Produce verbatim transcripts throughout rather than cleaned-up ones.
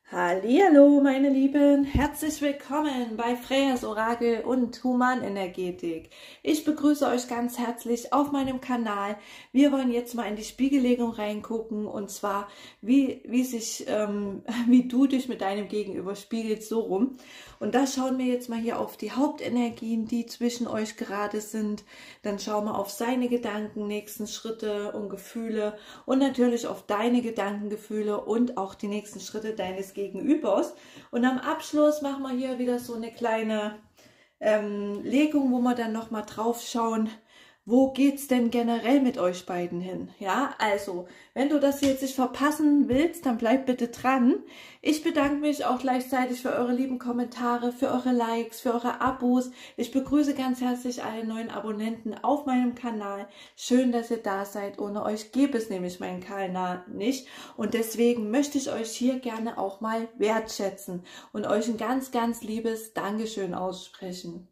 Hallihallo meine Lieben, herzlich willkommen bei Freyas Orakel und Humanenergetik. Ich begrüße euch ganz herzlich auf meinem Kanal. Wir wollen jetzt mal in die Spiegellegung reingucken, und zwar wie, wie, sich, ähm, wie du dich mit deinem Gegenüber spiegelst, so rum. Und da schauen wir jetzt mal hier auf die Hauptenergien, die zwischen euch gerade sind. Dann schauen wir auf seine Gedanken, nächsten Schritte und Gefühle und natürlich auf deine Gedanken, Gefühle und auch die nächsten Schritte deines Gegenübers. Und am Abschluss machen wir hier wieder so eine kleine ähm, Legung, wo wir dann nochmal drauf schauen, wo geht's denn generell mit euch beiden hin? Ja, also, wenn du das jetzt nicht verpassen willst, dann bleib bitte dran. Ich bedanke mich auch gleichzeitig für eure lieben Kommentare, für eure Likes, für eure Abos. Ich begrüße ganz herzlich alle neuen Abonnenten auf meinem Kanal. Schön, dass ihr da seid. Ohne euch gäbe es nämlich meinen Kanal nicht. Und deswegen möchte ich euch hier gerne auch mal wertschätzen und euch ein ganz, ganz liebes Dankeschön aussprechen.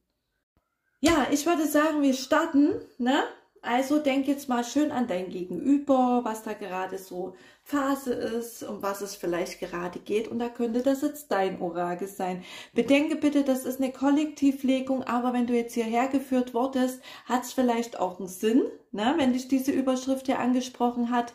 Ja, ich würde sagen, wir starten, ne? Also denk jetzt mal schön an dein Gegenüber, was da gerade so Phase ist, um was es vielleicht gerade geht. Und da könnte das jetzt dein Orakel sein. Bedenke bitte, das ist eine Kollektivlegung, aber wenn du jetzt hierher geführt wurdest, hat es vielleicht auch einen Sinn, ne? Wenn dich diese Überschrift hier angesprochen hat.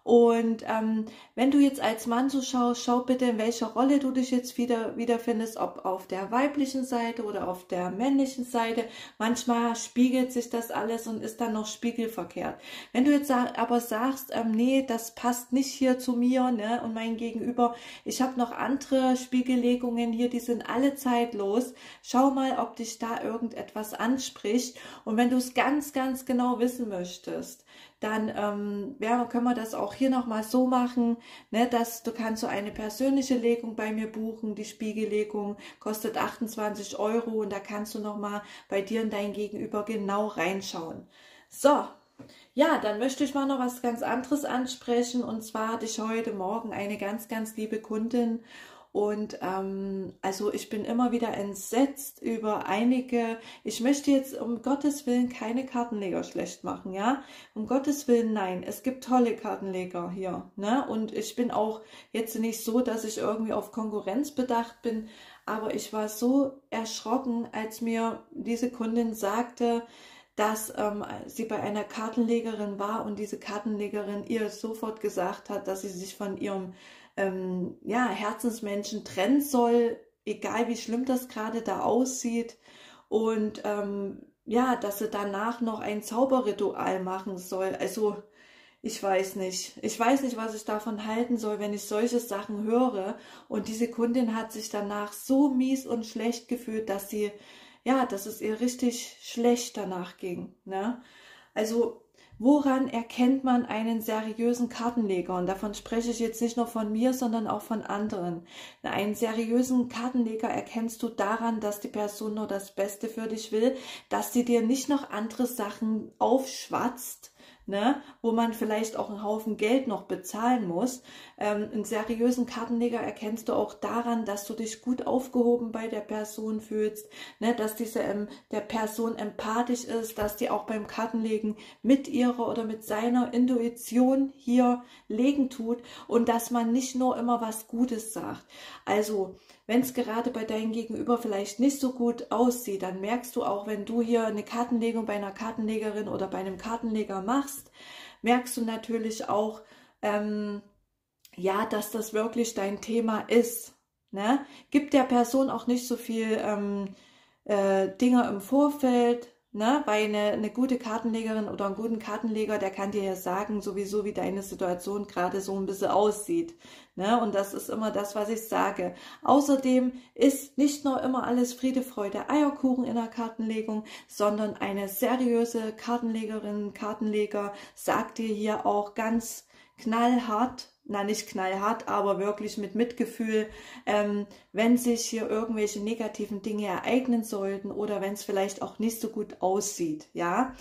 Und ähm, wenn du jetzt als Mann so schaust, schau bitte, in welcher Rolle du dich jetzt wieder wiederfindest, ob auf der weiblichen Seite oder auf der männlichen Seite. Manchmal spiegelt sich das alles und ist dann noch spiegelverkehrt. Wenn du jetzt aber sagst, ähm, nee, das passt nicht hier zu mir, ne, und mein Gegenüber, ich habe noch andere Spiegellegungen hier, die sind alle zeitlos. Schau mal, ob dich da irgendetwas anspricht. Und wenn du es ganz, ganz genau wissen möchtest, dann ähm, ja, können wir das auch hier nochmal so machen, ne, dass du kannst so eine persönliche Legung bei mir buchen. Die Spiegellegung kostet achtundzwanzig Euro und da kannst du nochmal bei dir und dein Gegenüber genau reinschauen. So, ja, dann möchte ich mal noch was ganz anderes ansprechen, und zwar hatte ich heute Morgen eine ganz, ganz liebe Kundin. Und ähm, also ich bin immer wieder entsetzt über einige, ich möchte jetzt um Gottes Willen keine Kartenleger schlecht machen, ja, um Gottes Willen nein, es gibt tolle Kartenleger hier, ne, und ich bin auch jetzt nicht so, dass ich irgendwie auf Konkurrenz bedacht bin, aber ich war so erschrocken, als mir diese Kundin sagte, dass ähm, sie bei einer Kartenlegerin war und diese Kartenlegerin ihr sofort gesagt hat, dass sie sich von ihrem ähm, ja, Herzensmenschen trennen soll, egal wie schlimm das gerade da aussieht, und ähm, ja, dass sie danach noch ein Zauberritual machen soll. Also ich weiß nicht, ich weiß nicht, was ich davon halten soll, wenn ich solche Sachen höre. Und diese Kundin hat sich danach so mies und schlecht gefühlt, dass sie, ja, dass es ihr richtig schlecht danach ging, ne? Also woran erkennt man einen seriösen Kartenleger? Und davon spreche ich jetzt nicht nur von mir, sondern auch von anderen. Einen seriösen Kartenleger erkennst du daran, dass die Person nur das Beste für dich will, dass sie dir nicht noch andere Sachen aufschwatzt, ne, wo man vielleicht auch einen Haufen Geld noch bezahlen muss. Ähm, einen seriösen Kartenleger erkennst du auch daran, dass du dich gut aufgehoben bei der Person fühlst, ne, dass diese ähm, der Person empathisch ist, dass die auch beim Kartenlegen mit ihrer oder mit seiner Intuition hier legen tut und dass man nicht nur immer was Gutes sagt. Also wenn es gerade bei deinem Gegenüber vielleicht nicht so gut aussieht, dann merkst du auch, wenn du hier eine Kartenlegung bei einer Kartenlegerin oder bei einem Kartenleger machst, merkst du natürlich auch, ähm, ja, dass das wirklich dein Thema ist, ne? Gib der Person auch nicht so viel ähm, äh, Dinge im Vorfeld, ne? Weil eine, eine gute Kartenlegerin oder einen guten Kartenleger, der kann dir ja sagen, sowieso wie deine Situation gerade so ein bisschen aussieht, ne? Und das ist immer das, was ich sage. Außerdem ist nicht nur immer alles Friede, Freude, Eierkuchen in der Kartenlegung, sondern eine seriöse Kartenlegerin, Kartenleger sagt dir hier auch ganz knallhart, na nicht knallhart, aber wirklich mit Mitgefühl, ähm, wenn sich hier irgendwelche negativen Dinge ereignen sollten oder wenn es vielleicht auch nicht so gut aussieht, ja.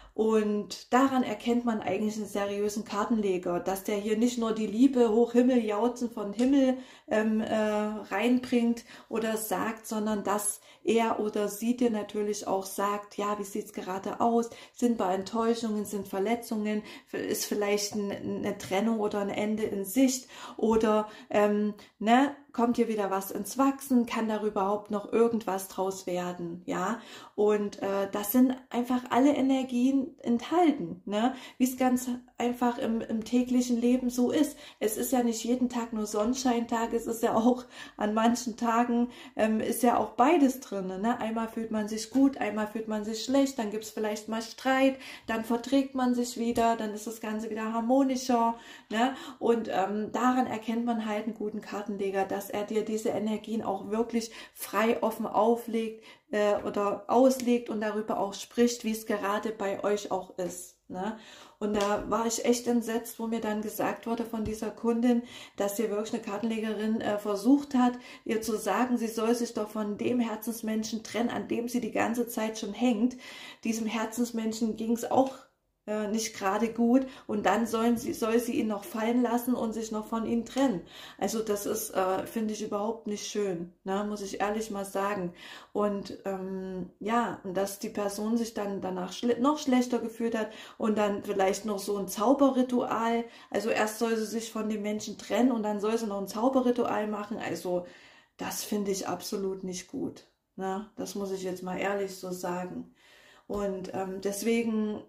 Und daran erkennt man eigentlich einen seriösen Kartenleger, dass der hier nicht nur die Liebe hoch Himmel jauzen von Himmel ähm, äh, reinbringt oder sagt, sondern dass er oder sie dir natürlich auch sagt, ja, wie sieht es gerade aus, sind bei Enttäuschungen, sind Verletzungen, ist vielleicht ein, eine Trennung oder ein Ende in Sicht oder ähm, ne, kommt hier wieder was ins Wachsen, kann da überhaupt noch irgendwas draus werden, ja, und äh, das sind einfach alle Energien enthalten, ne, wie es ganz einfach im, im täglichen Leben so ist. Es ist ja nicht jeden Tag nur Sonnenscheintag, es ist ja auch an manchen Tagen, ähm, ist ja auch beides drin, ne, einmal fühlt man sich gut, einmal fühlt man sich schlecht, dann gibt es vielleicht mal Streit, dann verträgt man sich wieder, dann ist das Ganze wieder harmonischer, ne, und ähm, daran erkennt man halt einen guten Kartenleger, dass er dir diese Energien auch wirklich frei offen auflegt äh, oder auslegt und darüber auch spricht, wie es gerade bei euch auch ist, ne? Und da war ich echt entsetzt, wo mir dann gesagt wurde von dieser Kundin, dass hier wirklich eine Kartenlegerin äh, versucht hat, ihr zu sagen, sie soll sich doch von dem Herzensmenschen trennen, an dem sie die ganze Zeit schon hängt. Diesem Herzensmenschen ging es auch äh, nicht gerade gut und dann sollen sie, soll sie ihn noch fallen lassen und sich noch von ihm trennen. Also das ist, äh, finde ich, überhaupt nicht schön, ne? Muss ich ehrlich mal sagen. Und ähm, ja, und dass die Person sich dann danach schle noch schlechter gefühlt hat und dann vielleicht noch so ein Zauberritual, also erst soll sie sich von dem Menschen trennen und dann soll sie noch ein Zauberritual machen, also das finde ich absolut nicht gut, ne? Das muss ich jetzt mal ehrlich so sagen. Und ähm, deswegen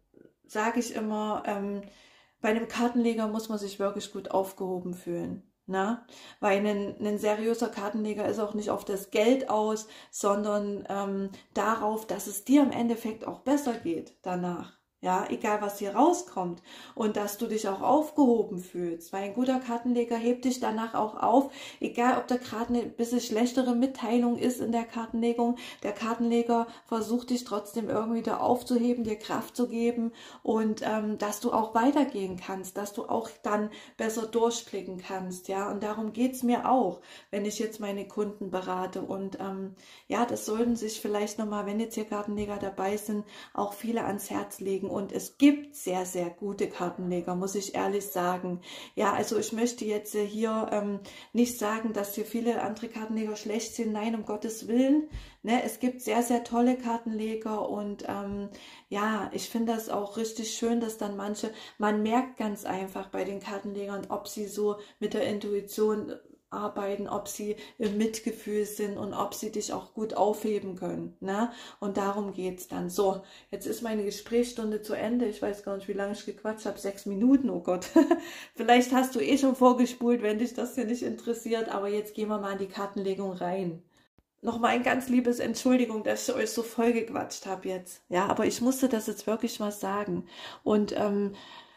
sage ich immer, ähm, bei einem Kartenleger muss man sich wirklich gut aufgehoben fühlen, ne? Weil ein, ein seriöser Kartenleger ist auch nicht auf das Geld aus, sondern ähm, darauf, dass es dir im Endeffekt auch besser geht danach. Ja, egal was hier rauskommt und dass du dich auch aufgehoben fühlst, weil ein guter Kartenleger hebt dich danach auch auf, egal ob da gerade eine bisschen schlechtere Mitteilung ist in der Kartenlegung, der Kartenleger versucht dich trotzdem irgendwie da aufzuheben, dir Kraft zu geben und ähm, dass du auch weitergehen kannst, dass du auch dann besser durchblicken kannst, ja, und darum geht's mir auch, wenn ich jetzt meine Kunden berate und ähm, ja, das sollten sich vielleicht nochmal, wenn jetzt hier Kartenleger dabei sind, auch viele ans Herz legen. Und es gibt sehr, sehr gute Kartenleger, muss ich ehrlich sagen. Ja, also ich möchte jetzt hier ähm, nicht sagen, dass hier viele andere Kartenleger schlecht sind. Nein, um Gottes Willen. Ne, es gibt sehr, sehr tolle Kartenleger und ähm, ja, ich finde das auch richtig schön, dass dann manche, man merkt ganz einfach bei den Kartenlegern, ob sie so mit der Intuition arbeiten, ob sie im Mitgefühl sind und ob sie dich auch gut aufheben können, ne? Und darum geht's dann. So, jetzt ist meine Gesprächsstunde zu Ende. Ich weiß gar nicht, wie lange ich gequatscht habe. Sechs Minuten, oh Gott. Vielleicht hast du eh schon vorgespult, wenn dich das hier nicht interessiert. Aber jetzt gehen wir mal in die Kartenlegung rein. Nochmal ein ganz liebes Entschuldigung, dass ich euch so voll gequatscht habe jetzt. Ja, aber ich musste das jetzt wirklich mal sagen. Und ähm,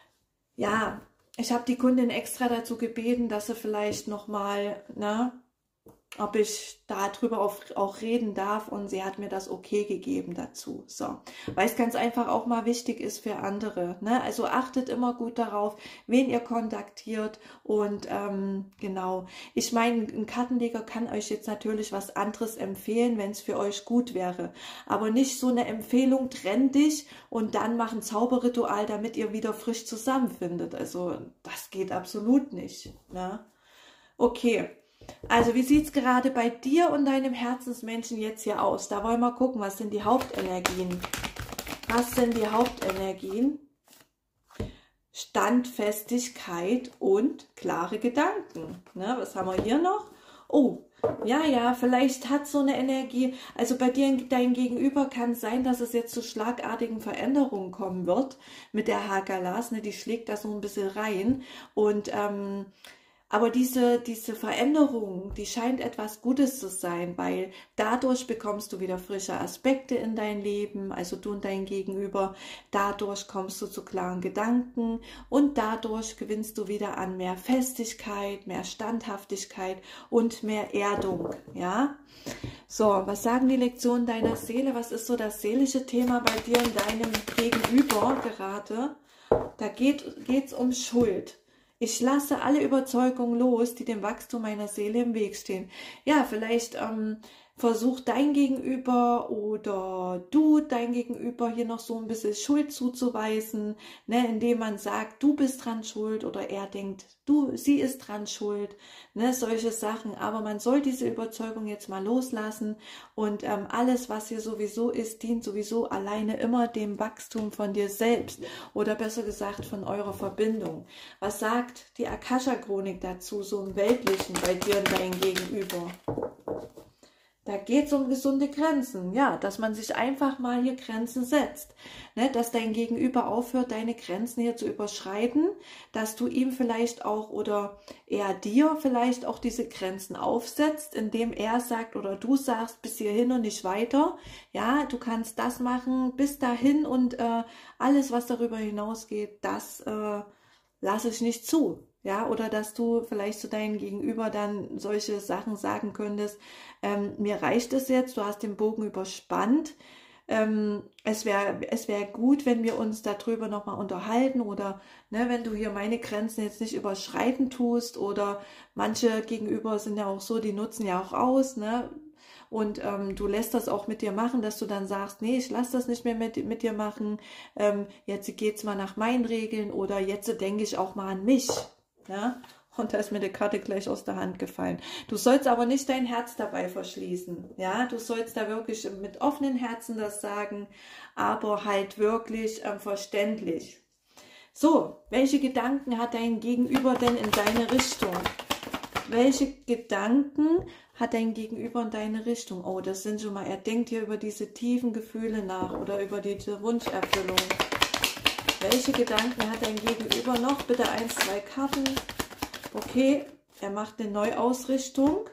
ja, ich habe die Kundin extra dazu gebeten, dass sie vielleicht nochmal, ne, ob ich darüber auch, auch reden darf und sie hat mir das okay gegeben dazu. So, weil es ganz einfach auch mal wichtig ist für andere, ne? Also achtet immer gut darauf, wen ihr kontaktiert und ähm, genau. Ich meine, ein Kartenleger kann euch jetzt natürlich was anderes empfehlen, wenn es für euch gut wäre, aber nicht so eine Empfehlung, trenn dich und dann mach ein Zauberritual, damit ihr wieder frisch zusammenfindet. Also das geht absolut nicht, ne? Okay. Also wie sieht es gerade bei dir und deinem Herzensmenschen jetzt hier aus? Da wollen wir gucken, was sind die Hauptenergien? Was sind die Hauptenergien? Standfestigkeit und klare Gedanken. Ne, was haben wir hier noch? Oh, ja, ja, vielleicht hat so eine Energie, also bei dir, dein Gegenüber kann es sein, dass es jetzt zu schlagartigen Veränderungen kommen wird mit der Hagalas, ne, die schlägt da so ein bisschen rein und ähm, aber diese, diese Veränderung, die scheint etwas Gutes zu sein, weil dadurch bekommst du wieder frische Aspekte in dein Leben, also du und dein Gegenüber, dadurch kommst du zu klaren Gedanken und dadurch gewinnst du wieder an mehr Festigkeit, mehr Standhaftigkeit und mehr Erdung, ja. So, was sagen die Lektionen deiner Seele? Was ist so das seelische Thema bei dir und deinem Gegenüber gerade? Da geht es um Schuld. Ich lasse alle Überzeugungen los, die dem Wachstum meiner Seele im Weg stehen. Ja, vielleicht ähm, versucht dein Gegenüber oder du dein Gegenüber hier noch so ein bisschen Schuld zuzuweisen, ne, indem man sagt, du bist dran schuld oder er denkt, du, sie ist dran schuld, ne, solche Sachen. Aber man soll diese Überzeugung jetzt mal loslassen und ähm, alles, was hier sowieso ist, dient sowieso alleine immer dem Wachstum von dir selbst oder besser gesagt von eurer Verbindung. Was sagt die Akasha-Chronik dazu, so im Weltlichen bei dir und dein Gegenüber? Da geht es um gesunde Grenzen, ja, dass man sich einfach mal hier Grenzen setzt, ne, dass dein Gegenüber aufhört, deine Grenzen hier zu überschreiten, dass du ihm vielleicht auch oder er dir vielleicht auch diese Grenzen aufsetzt, indem er sagt oder du sagst, bis hierhin und nicht weiter, ja, du kannst das machen, bis dahin und äh, alles, was darüber hinausgeht, das äh, lasse ich nicht zu. Ja, oder dass du vielleicht zu deinem Gegenüber dann solche Sachen sagen könntest, ähm, mir reicht es jetzt, du hast den Bogen überspannt, ähm, es wäre es wär gut, wenn wir uns darüber nochmal unterhalten oder ne, wenn du hier meine Grenzen jetzt nicht überschreiten tust oder manche Gegenüber sind ja auch so, die nutzen ja auch aus, ne? Und ähm, du lässt das auch mit dir machen, dass du dann sagst, nee, ich lasse das nicht mehr mit, mit dir machen, ähm, jetzt geht's mal nach meinen Regeln oder jetzt denke ich auch mal an mich. Ja, und da ist mir die Karte gleich aus der Hand gefallen. Du sollst aber nicht dein Herz dabei verschließen. Ja, du sollst da wirklich mit offenen Herzen das sagen, aber halt wirklich ähm, verständlich. So, welche Gedanken hat dein Gegenüber denn in deine Richtung? Welche Gedanken hat dein Gegenüber in deine Richtung? Oh, das sind schon mal, er denkt hier über diese tiefen Gefühle nach oder über diese Wunscherfüllung. Welche Gedanken hat dein Gegenüber noch? Bitte eins, zwei Karten. Okay, er macht eine Neuausrichtung.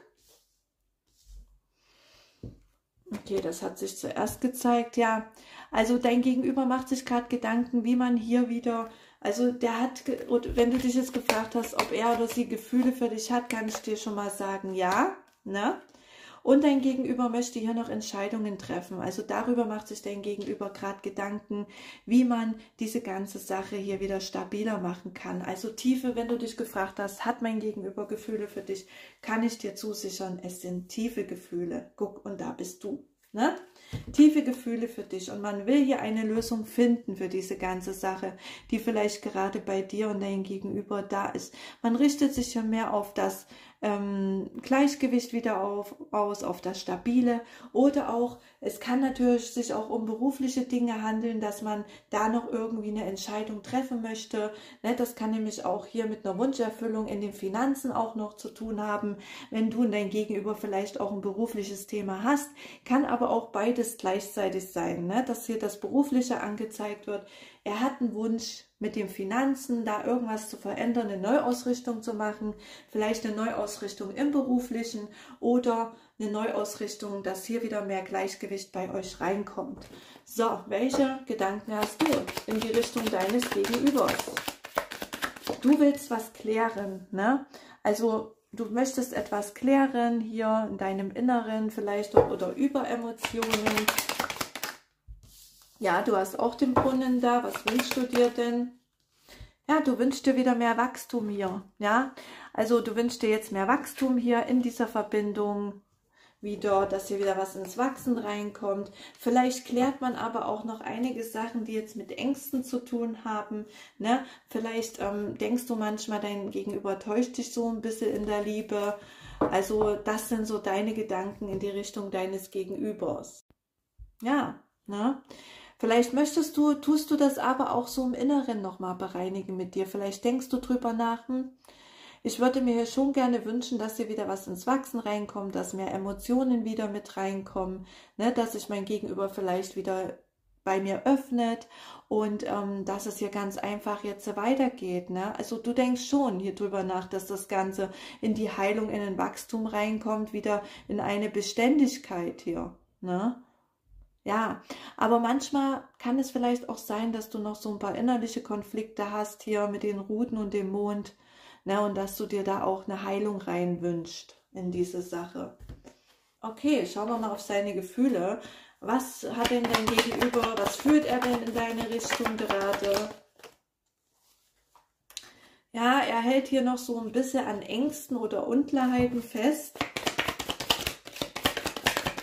Okay, das hat sich zuerst gezeigt. Ja, also dein Gegenüber macht sich gerade Gedanken, wie man hier wieder, also der hat, wenn du dich jetzt gefragt hast, ob er oder sie Gefühle für dich hat, kann ich dir schon mal sagen, ja, ne? Und dein Gegenüber möchte hier noch Entscheidungen treffen. Also darüber macht sich dein Gegenüber gerade Gedanken, wie man diese ganze Sache hier wieder stabiler machen kann. Also tiefe, wenn du dich gefragt hast, hat mein Gegenüber Gefühle für dich, kann ich dir zusichern, es sind tiefe Gefühle. Guck, und da bist du. Ne? Tiefe Gefühle für dich und man will hier eine Lösung finden für diese ganze Sache, die vielleicht gerade bei dir und deinem Gegenüber da ist. Man richtet sich ja mehr auf das ähm, Gleichgewicht wieder auf, aus, auf das Stabile oder auch, es kann natürlich sich auch um berufliche Dinge handeln, dass man da noch irgendwie eine Entscheidung treffen möchte. Ne, das kann nämlich auch hier mit einer Wunscherfüllung in den Finanzen auch noch zu tun haben, wenn du und dein Gegenüber vielleicht auch ein berufliches Thema hast, kann aber auch beides gleichzeitig sein, ne, dass hier das Berufliche angezeigt wird. Er hat einen Wunsch mit den Finanzen, da irgendwas zu verändern, eine Neuausrichtung zu machen, vielleicht eine Neuausrichtung im Beruflichen oder eine Neuausrichtung, dass hier wieder mehr Gleichgewicht bei euch reinkommt. So, welche Gedanken hast du in die Richtung deines Gegenübers? Du willst was klären, ne? Also du möchtest etwas klären hier in deinem Inneren vielleicht oder über Emotionen. Ja, du hast auch den Brunnen da. Was wünschst du dir denn? Ja, du wünschst dir wieder mehr Wachstum hier. Ja, also du wünschst dir jetzt mehr Wachstum hier in dieser Verbindung wieder, dass hier wieder was ins Wachsen reinkommt. Vielleicht klärt man aber auch noch einige Sachen, die jetzt mit Ängsten zu tun haben. Ne? Vielleicht ähm, denkst du manchmal, dein Gegenüber täuscht dich so ein bisschen in der Liebe. Also das sind so deine Gedanken in die Richtung deines Gegenübers. Ja, ne? Vielleicht möchtest du, tust du das aber auch so im Inneren nochmal bereinigen mit dir. Vielleicht denkst du drüber nach, hm, ich würde mir hier schon gerne wünschen, dass hier wieder was ins Wachsen reinkommt, dass mehr Emotionen wieder mit reinkommen, ne, dass sich mein Gegenüber vielleicht wieder bei mir öffnet und ähm, dass es hier ganz einfach jetzt weitergeht. Ne? Also du denkst schon hier drüber nach, dass das Ganze in die Heilung, in ein Wachstum reinkommt, wieder in eine Beständigkeit hier, ne? Ja, aber manchmal kann es vielleicht auch sein, dass du noch so ein paar innerliche Konflikte hast hier mit den Ruten und dem Mond, ne, und dass du dir da auch eine Heilung rein wünschst in diese Sache. Okay, schauen wir mal auf seine Gefühle. Was hat denn dein Gegenüber, was fühlt er denn in deine Richtung gerade? Ja, er hält hier noch so ein bisschen an Ängsten oder Unklarheiten fest.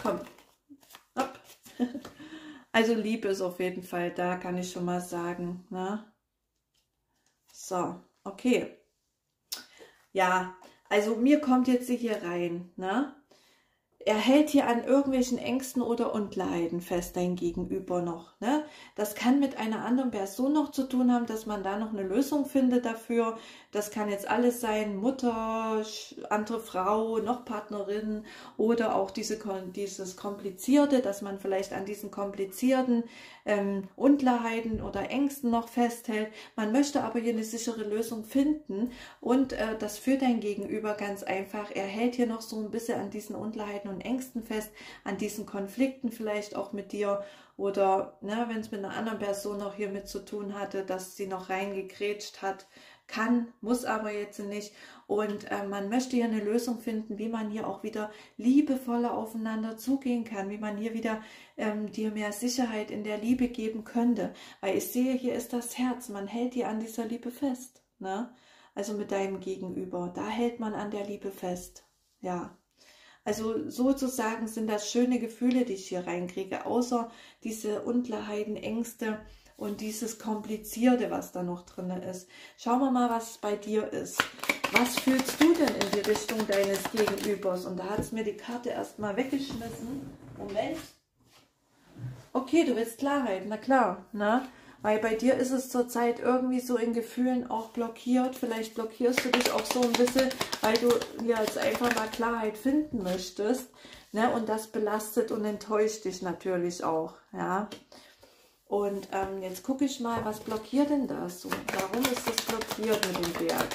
komm. Hopp. Also Liebe ist auf jeden Fall da, kann ich schon mal sagen. Ne? So, okay. Ja, also mir kommt jetzt hier rein, ne? Er hält hier an irgendwelchen Ängsten oder Unklarheiten fest, dein Gegenüber noch. Ne? Das kann mit einer anderen Person noch zu tun haben, dass man da noch eine Lösung findet dafür. Das kann jetzt alles sein, Mutter, andere Frau, noch Partnerin oder auch diese, dieses Komplizierte, dass man vielleicht an diesen komplizierten ähm, Unklarheiten oder Ängsten noch festhält. Man möchte aber hier eine sichere Lösung finden und äh, das für dein Gegenüber ganz einfach. Er hält hier noch so ein bisschen an diesen Unklarheiten und Ängsten fest, an diesen Konflikten vielleicht auch mit dir oder ne, wenn es mit einer anderen Person noch hier mit zu tun hatte, dass sie noch reingegrätscht hat, kann, muss aber jetzt nicht und äh, man möchte hier eine Lösung finden, wie man hier auch wieder liebevoller aufeinander zugehen kann, wie man hier wieder ähm, dir mehr Sicherheit in der Liebe geben könnte, weil ich sehe, hier ist das Herz, man hält hier an dieser Liebe fest, ne? Also mit deinem Gegenüber, da hält man an der Liebe fest, ja. Also sozusagen sind das schöne Gefühle, die ich hier reinkriege, außer diese Unklarheiten, Ängste und dieses Komplizierte, was da noch drin ist. Schauen wir mal, was bei dir ist. Was fühlst du denn in die Richtung deines Gegenübers? Und da hat es mir die Karte erstmal weggeschmissen. Moment. Okay, du willst Klarheit, na klar, ne? Weil bei dir ist es zurzeit irgendwie so in Gefühlen auch blockiert. Vielleicht blockierst du dich auch so ein bisschen, weil du jetzt einfach mal Klarheit finden möchtest. Ne? Und das belastet und enttäuscht dich natürlich auch. Ja. Und ähm, jetzt gucke ich mal, was blockiert denn das so? Warum ist das blockiert mit dem Berg?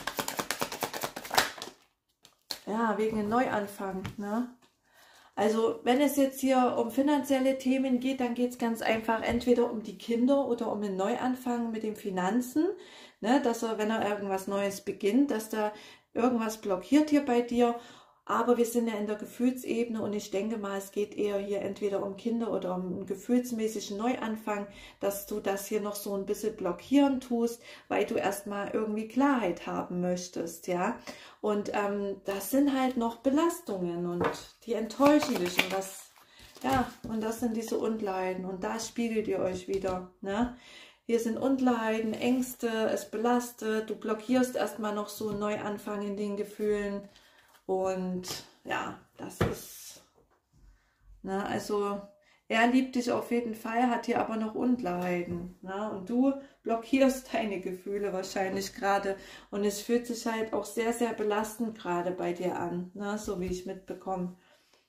Ja, wegen einem Neuanfang, ne? Also wenn es jetzt hier um finanzielle Themen geht, dann geht es ganz einfach entweder um die Kinder oder um einen Neuanfang mit den Finanzen, ne, dass er, wenn er irgendwas Neues beginnt, dass da irgendwas blockiert hier bei dir. Aber wir sind ja in der Gefühlsebene und ich denke mal, es geht eher hier entweder um Kinder oder um einen gefühlsmäßigen Neuanfang, dass du das hier noch so ein bisschen blockieren tust, weil du erstmal irgendwie Klarheit haben möchtest, ja. Und ähm, das sind halt noch Belastungen und die enttäuschen dich und das, ja, und das sind diese Unklarheiten und da spiegelt ihr euch wieder, ne. Hier sind Unklarheiten, Ängste, es belastet, du blockierst erstmal noch so einen Neuanfang in den Gefühlen. Und ja, das ist, ne, also er liebt dich auf jeden Fall, hat hier aber noch Unklarheiten. Ne, und du blockierst deine Gefühle wahrscheinlich gerade. Und es fühlt sich halt auch sehr, sehr belastend gerade bei dir an, ne, so wie ich mitbekomme.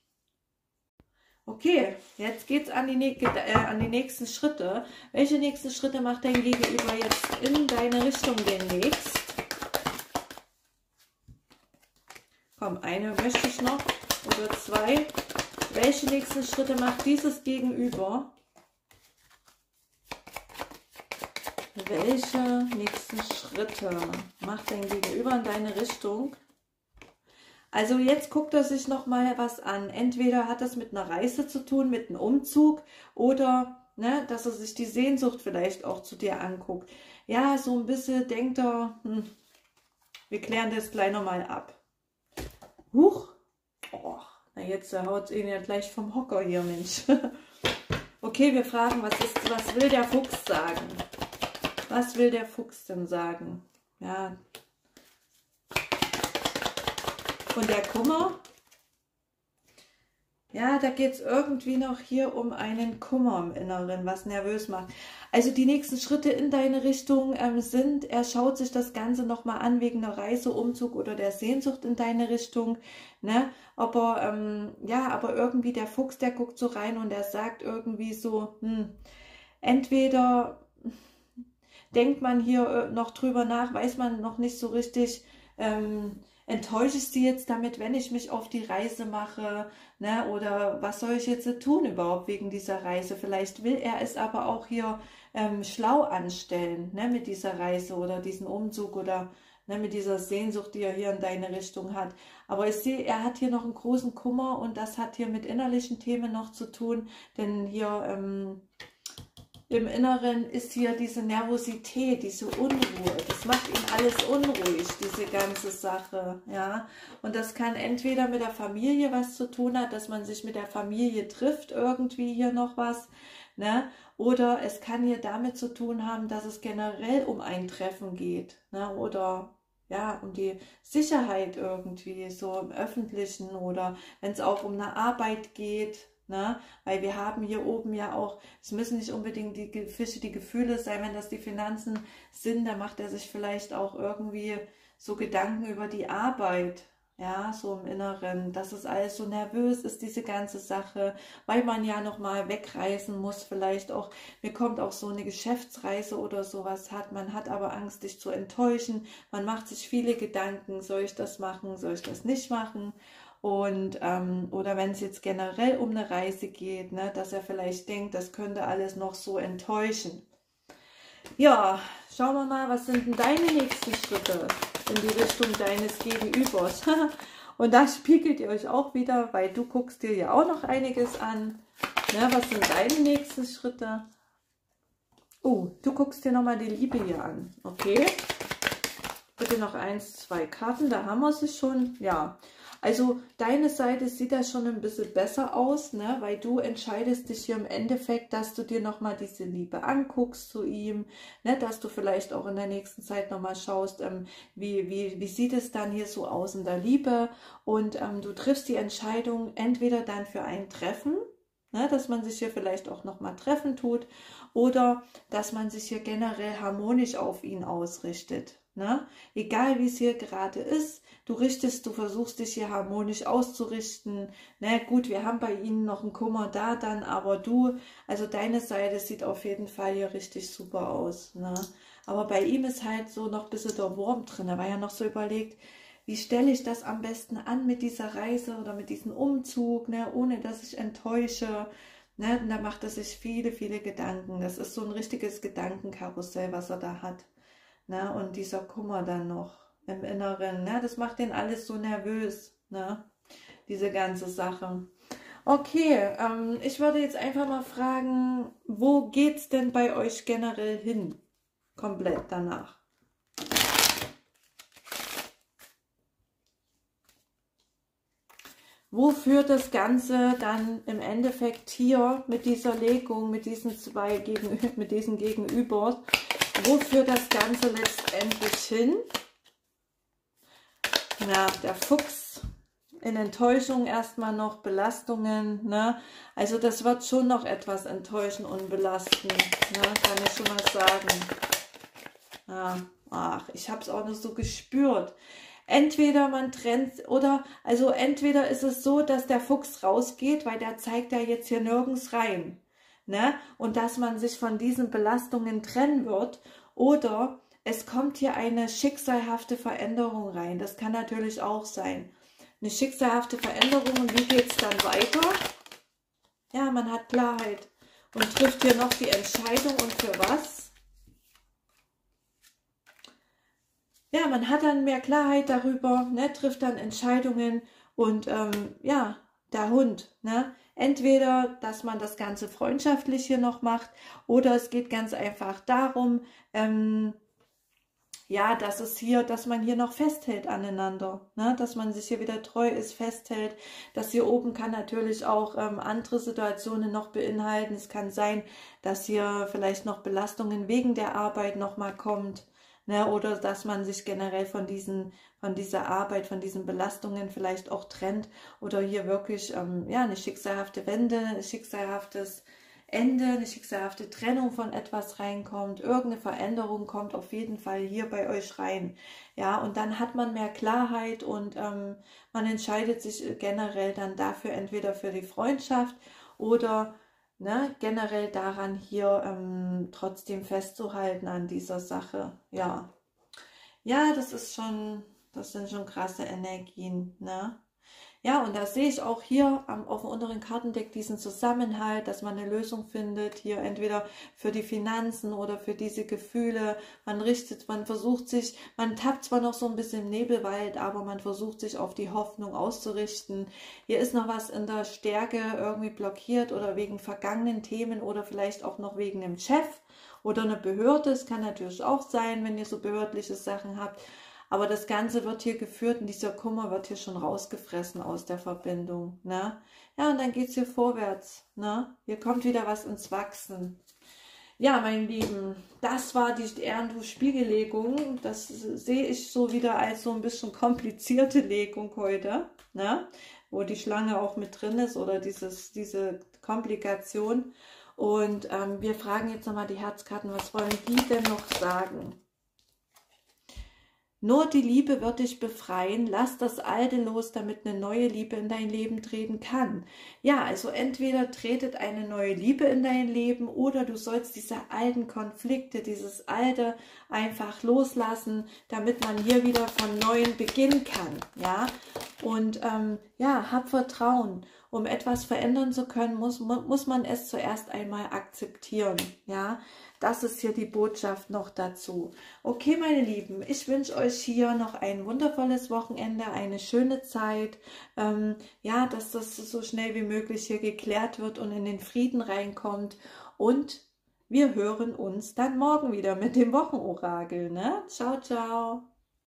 Okay, jetzt geht's an die, äh, an die nächsten Schritte. Welche nächsten Schritte macht dein Gegenüber jetzt in deine Richtung demnächst? Komm, eine möchte ich noch oder zwei. Welche nächsten Schritte macht dieses Gegenüber? Welche nächsten Schritte macht dein Gegenüber in deine Richtung? Also jetzt guckt er sich noch mal was an. Entweder hat das mit einer Reise zu tun, mit einem Umzug oder ne, dass er sich die Sehnsucht vielleicht auch zu dir anguckt. Ja, so ein bisschen denkt er, hm, wir klären das gleich nochmal ab. Huch, oh, na jetzt haut ihn ja gleich vom Hocker hier, Mensch. Okay, wir fragen, was ist, was will der Fuchs sagen? Was will der Fuchs denn sagen? Ja. Und der Kummer? Ja, da geht es irgendwie noch hier um einen Kummer im Inneren, was nervös macht. Also die nächsten Schritte in deine Richtung ähm, sind, er schaut sich das Ganze nochmal an wegen der Reise, Umzug oder der Sehnsucht in deine Richtung. Ne? Aber, ähm, ja, aber irgendwie der Fuchs, der guckt so rein und der sagt irgendwie so, hm, entweder denkt man hier noch drüber nach, weiß man noch nicht so richtig, ähm, enttäusche ich sie jetzt damit, wenn ich mich auf die Reise mache, ne? Oder was soll ich jetzt tun überhaupt wegen dieser Reise? Vielleicht will er es aber auch hier ähm, schlau anstellen, ne? Mit dieser Reise oder diesem Umzug oder ne, mit dieser Sehnsucht, die er hier in deine Richtung hat. Aber ich sehe, er hat hier noch einen großen Kummer und das hat hier mit innerlichen Themen noch zu tun, denn hier, ähm, im Inneren ist hier diese Nervosität, diese Unruhe. Das macht ihn alles unruhig, diese ganze Sache, ja. Und das kann entweder mit der Familie was zu tun haben, dass man sich mit der Familie trifft, irgendwie hier noch was, ne? Oder es kann hier damit zu tun haben, dass es generell um ein Treffen geht, ne? Oder ja, um die Sicherheit irgendwie, so im Öffentlichen, oder wenn es auch um eine Arbeit geht. Ne? Weil wir haben hier oben ja auch, es müssen nicht unbedingt die Fische die Gefühle sein, wenn das die Finanzen sind, dann macht er sich vielleicht auch irgendwie so Gedanken über die Arbeit, ja, so im Inneren, dass es alles so nervös ist, diese ganze Sache, weil man ja nochmal wegreisen muss, vielleicht auch, mir kommt auch so eine Geschäftsreise oder sowas hat, man hat aber Angst, dich zu enttäuschen, man macht sich viele Gedanken, soll ich das machen, soll ich das nicht machen? Und ähm, oder wenn es jetzt generell um eine Reise geht, ne, dass er vielleicht denkt, das könnte alles noch so enttäuschen. Ja, schauen wir mal, was sind denn deine nächsten Schritte in die Richtung deines Gegenübers? Und da spiegelt ihr euch auch wieder, weil du guckst dir ja auch noch einiges an. Ja, was sind deine nächsten Schritte? Oh, du guckst dir nochmal die Liebe hier an. Okay. Bitte noch eins, zwei Karten, da haben wir sie schon. Ja. Also deine Seite sieht da schon ein bisschen besser aus, ne? Weil du entscheidest dich hier im Endeffekt, dass du dir nochmal diese Liebe anguckst zu ihm, ne? Dass du vielleicht auch in der nächsten Zeit nochmal schaust, ähm, wie, wie, wie sieht es dann hier so aus in der Liebe, und ähm, du triffst die Entscheidung entweder dann für ein Treffen, ne? Dass man sich hier vielleicht auch nochmal treffen tut, oder dass man sich hier generell harmonisch auf ihn ausrichtet. Ne? Egal wie es hier gerade ist, du richtest, du versuchst dich hier harmonisch auszurichten. Ne? Gut, wir haben bei ihnen noch einen Kummer da dann, aber du, also deine Seite sieht auf jeden Fall hier richtig super aus. Ne? Aber bei ihm ist halt so noch ein bisschen der Wurm drin. Er war ja noch so überlegt, wie stelle ich das am besten an mit dieser Reise oder mit diesem Umzug, ne? Ohne dass ich enttäusche. Ne? Und da macht er sich viele, viele Gedanken. Das ist so ein richtiges Gedankenkarussell, was er da hat. Na, und dieser Kummer dann noch im Inneren, ne, das macht den alles so nervös, ne, diese ganze Sache. Okay, ähm, ich würde jetzt einfach mal fragen, wo geht's denn bei euch generell hin? Komplett danach. Wo führt das Ganze dann im Endeffekt hier mit dieser Legung, mit diesen zwei Gegen, mit diesen Gegenübers? Wo führt das Ganze letztendlich hin? Ja, der Fuchs in Enttäuschung erstmal noch, Belastungen, ne? Also das wird schon noch etwas enttäuschen und belasten, ne? Kann ich schon mal sagen. Ja, ach, ich habe es auch nicht so gespürt. Entweder man trennt, oder, also entweder ist es so, dass der Fuchs rausgeht, weil der zeigt ja jetzt hier nirgends rein. Ne? Und dass man sich von diesen Belastungen trennen wird, oder es kommt hier eine schicksalhafte Veränderung rein. Das kann natürlich auch sein. Eine schicksalhafte Veränderung, und wie geht es dann weiter? Ja, man hat Klarheit und trifft hier noch die Entscheidung, und für was? Ja, man hat dann mehr Klarheit darüber, ne? Trifft dann Entscheidungen, und ähm, ja, der Hund, ne? Entweder, dass man das Ganze freundschaftlich hier noch macht, oder es geht ganz einfach darum, ähm, ja, dass es hier, dass man hier noch festhält aneinander, ne? Dass man sich hier wieder treu ist, festhält. Das hier oben kann natürlich auch ähm, andere Situationen noch beinhalten. Es kann sein, dass hier vielleicht noch Belastungen wegen der Arbeit nochmal kommt. Ne, oder dass man sich generell von diesen, von dieser Arbeit, von diesen Belastungen vielleicht auch trennt, oder hier wirklich ähm, ja, eine schicksalhafte Wende, ein schicksalhaftes Ende, eine schicksalhafte Trennung von etwas reinkommt, irgendeine Veränderung kommt auf jeden Fall hier bei euch rein. Ja, und dann hat man mehr Klarheit, und ähm, man entscheidet sich generell dann dafür, entweder für die Freundschaft oder Ne, generell daran, hier ähm, trotzdem festzuhalten an dieser Sache. Ja, ja, das ist schon, das sind schon krasse Energien. Ne? Ja, und da sehe ich auch hier am, auf dem unteren Kartendeck diesen Zusammenhalt, dass man eine Lösung findet, hier entweder für die Finanzen oder für diese Gefühle. Man richtet, man versucht sich, man tappt zwar noch so ein bisschen im Nebelwald, aber man versucht sich auf die Hoffnung auszurichten. Hier ist noch was in der Stärke irgendwie blockiert oder wegen vergangenen Themen oder vielleicht auch noch wegen einem Chef oder einer Behörde. Es kann natürlich auch sein, wenn ihr so behördliche Sachen habt. Aber das Ganze wird hier geführt und dieser Kummer wird hier schon rausgefressen aus der Verbindung. Ne? Ja, und dann geht es hier vorwärts. Ne? Hier kommt wieder was ins Wachsen. Ja, meine Lieben, das war die Erdnuss-Spiegellegung. Das sehe ich so wieder als so ein bisschen komplizierte Legung heute. Ne? Wo die Schlange auch mit drin ist oder dieses, diese Komplikation. Und ähm, wir fragen jetzt nochmal die Herzkarten, was wollen die denn noch sagen? Nur die Liebe wird dich befreien, lass das Alte los, damit eine neue Liebe in dein Leben treten kann. Ja, also entweder tretet eine neue Liebe in dein Leben oder du sollst diese alten Konflikte, dieses Alte einfach loslassen, damit man hier wieder von Neuem beginnen kann. Ja, und ähm, ja, hab Vertrauen. Um etwas verändern zu können, muss, muss man es zuerst einmal akzeptieren. Ja, das ist hier die Botschaft noch dazu. Okay, meine Lieben, ich wünsche euch hier noch ein wundervolles Wochenende, eine schöne Zeit. Ähm, ja, dass das so schnell wie möglich hier geklärt wird und in den Frieden reinkommt. Und wir hören uns dann morgen wieder mit dem Wochenorakel. Ne? Ciao, ciao.